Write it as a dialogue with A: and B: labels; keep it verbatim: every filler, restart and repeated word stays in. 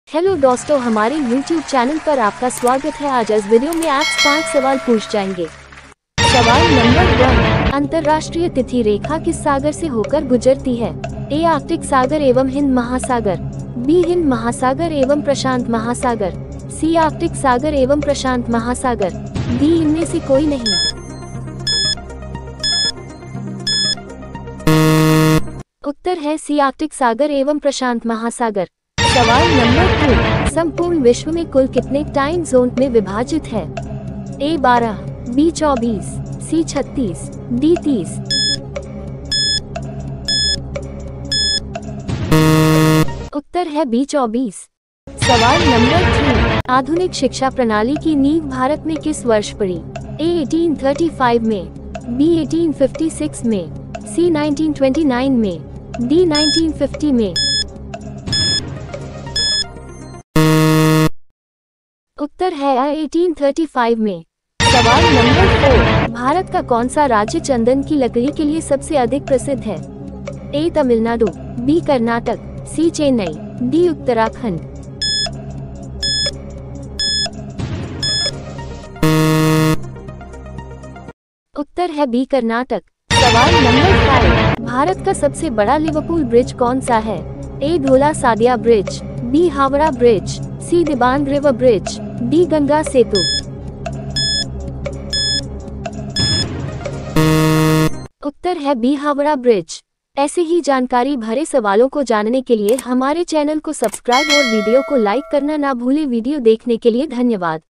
A: Hello दोस्तों, हमारे YouTube channel पर आपका स्वागत है। आज इस वीडियो में आप पांच सवाल पूछ जाएंगे। सवाल नंबर वन, अंतर्राष्ट्रीय तिथि रेखा किस सागर से होकर गुजरती है? ए आर्कटिक सागर एवं हिंद महासागर, बी हिंद महासागर एवं प्रशांत महासागर, सी आर्कटिक सागर एवं प्रशांत महासागर, डी इनमें से कोई नहीं। उत्तर है सी आर्कटिक सागर एवं प्रशांत महासागर। सवाल नंबर टू, संपूर्ण विश्व में कुल कितने टाइम जोन में विभाजित है? ए बारह, बी चौबीस, सी छत्तीस, डी तीस। उत्तर है बी चौबीस। सवाल नंबर थ्री, आधुनिक शिक्षा प्रणाली की नींव भारत में किस वर्ष पड़ी? ए अठारह सौ पैंतीस में, बी अठारह सौ छप्पन में, सी उन्नीस सौ उनतीस में, डी उन्नीस सौ पचास में। उत्तर है अठारह सौ पैंतीस में। सवाल नंबर फोर, भारत का कौन सा राज्य चंदन की लकड़ी के लिए सबसे अधिक प्रसिद्ध है? A Tamil Nadu, B Karnataka, C Chennai, D Uttarakhand. उत्तर है बी कर्नाटक। सवाल नंबर फाइव, भारत का सबसे बड़ा लिवरपूल ब्रिज कौन सा है? A Dhola Sadiya bridge, B Howrah bridge, C Dibang river bridge, D Ganga Setu. उत्तर है बी हावड़ा ब्रिज। ऐसे ही जानकारी भरे सवालों को जानने के लिए हमारे चैनल को सब्सक्राइब और वीडियो को लाइक करना ना भूलें। वीडियो देखने के लिए धन्यवाद।